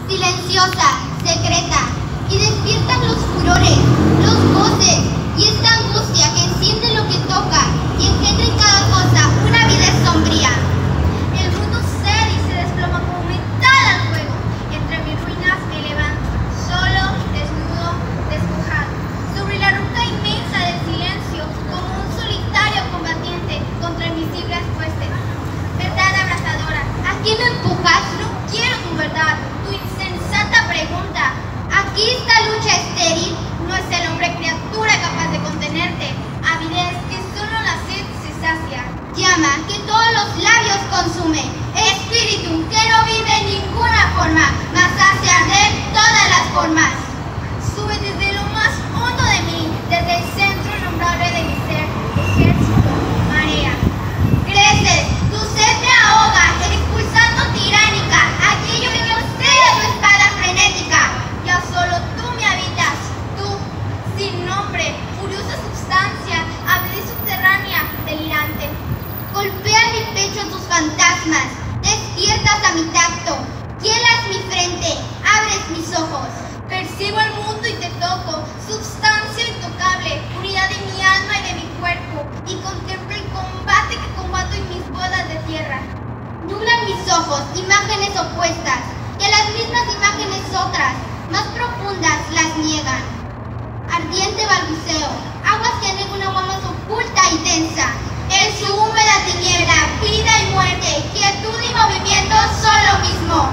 silenciosa, secreta, y despiertan los furores, los goces y esta angustia que enciende lo que toca y engendra en cada cosa una vida sombría. El mundo cede y se desploma como metal al fuego. Entre mis ruinas me levanto, solo, desnudo, despojado, sobre la roca inmensa del silencio, como un solitario combatiente contra invisibles huestes. Verdad abrazadora, ¿A quién me empujas? no quiero tu verdad, tu insensata pregunta. Aquí esta lucha estéril. No es el hombre criatura capaz de contenerte, avidez que solo la sed se sacia. Llama que todos los labios consume, espíritu que no vive en ninguna forma, mas hace arder todas las formas. Sube desde lo más hondo de mí, desde el centro innombrable de mi ser, ejército, marea. Creces, tu sed me ahoga, expulsando tiránica aquello que oscila tu espada frenética. Ya solo tú me habitas, tú, sin nombre, furiosa substancia, avidez subterránea, delirante. Golpean mi pecho tus fantasmas, despiertas a mi tacto, hielas mi frente, abres mis ojos. Percibo el mundo y te toco, substancia intocable, unidad de mi alma y de mi cuerpo, y contemplo el combate que combato en mis bodas de tierra. Nublan mis ojos imágenes opuestas, y a las mismas imágenes otras, más profundas, las niegan. Ardiente balbuceo, aguas que anegan una agua más oculta y densa. En su húmeda tiniebla, vida y muerte, quietud y movimiento son lo mismo.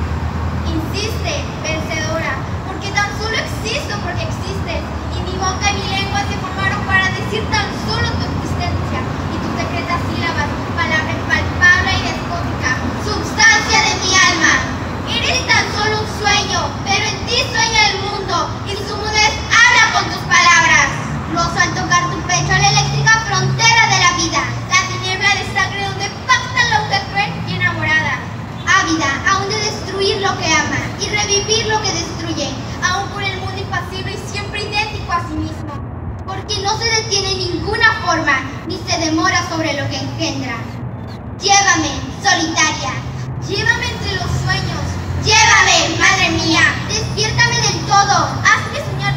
Insiste, vencedora, porque tan solo existo porque existes, y mi boca y mi lengua se formaron para decir tan solo tu existencia, y tus secretas sílabas, palabra impalpable y despótica, Substancia de mi alma, eres tan solo un sueño, pero en ti sueña el mundo, y su mudez habla con tus palabras. Rozo al tocar tu pecho la eléctrica frontera de la vida, la tiniebla de sangre donde pacta la auga cruel y enamorada, ávida aún de destruir lo que ama y revivir lo que destruye, aún por el mundo impasible y siempre idéntico a sí mismo. porque no se detiene en ninguna forma, ni se demora sobre lo que engendra. Llévame, solitaria, Llévame entre los sueños, llévame, madre mía, despiértame del todo, hazme soñar